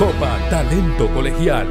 Copa Talento Colegial.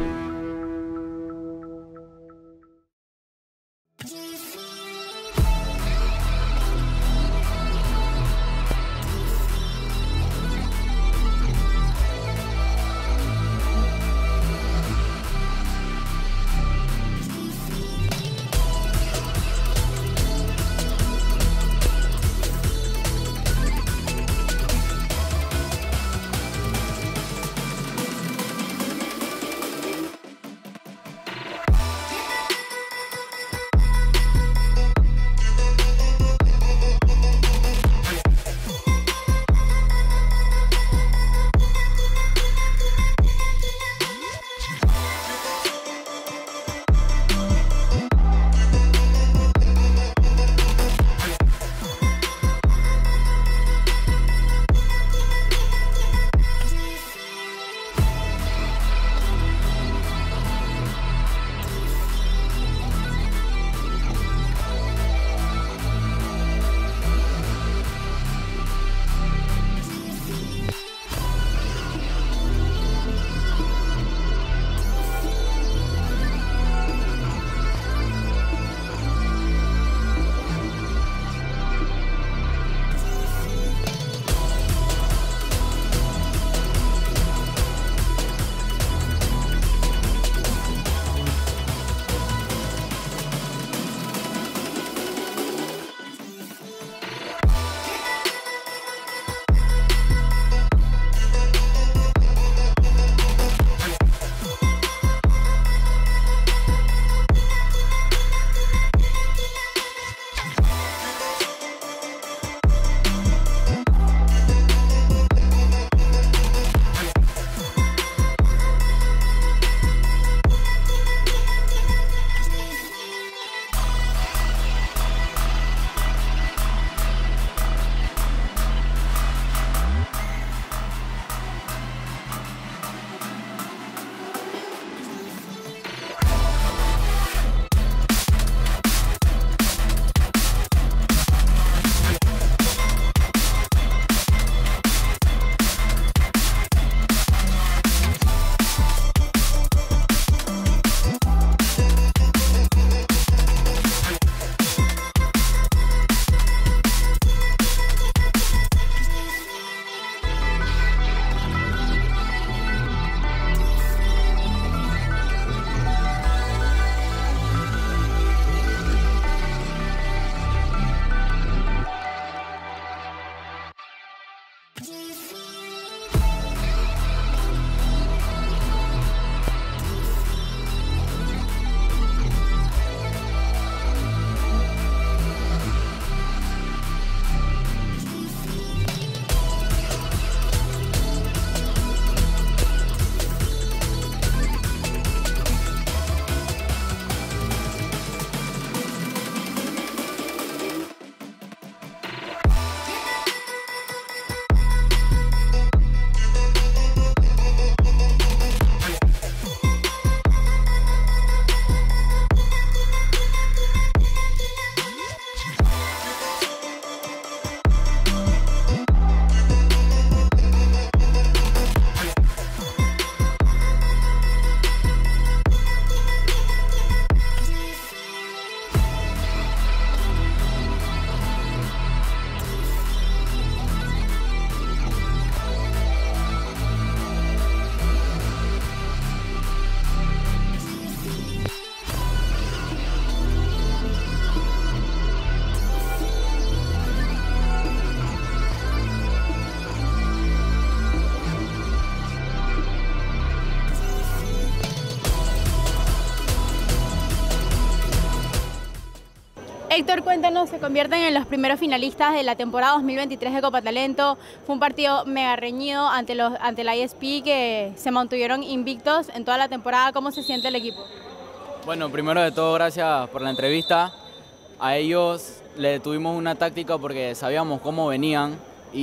Héctor, cuéntanos, se convierten en los primeros finalistas de la temporada 2023 de Copa Talento. Fue un partido mega reñido ante la ISP, que se mantuvieron invictos en toda la temporada. ¿Cómo se siente el equipo? Bueno, primero de todo, gracias por la entrevista. A ellos le tuvimos una táctica porque sabíamos cómo venían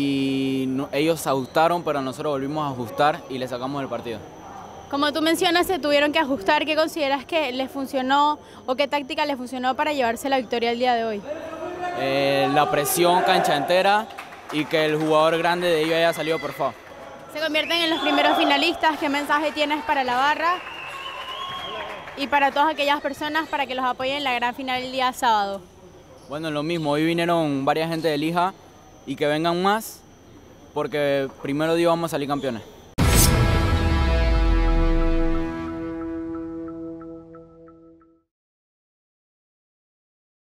y ellos se ajustaron, pero nosotros volvimos a ajustar y le sacamos el partido. Como tú mencionas, se tuvieron que ajustar. ¿Qué consideras que les funcionó o qué táctica les funcionó para llevarse la victoria el día de hoy? La presión cancha entera y que el jugador grande de ellos haya salido por favor. Se convierten en los primeros finalistas. ¿Qué mensaje tienes para la barra y para todas aquellas personas para que los apoyen en la gran final el día sábado? Bueno, lo mismo, hoy vinieron varias gente de Lija y que vengan más porque primero Dios vamos a salir campeones.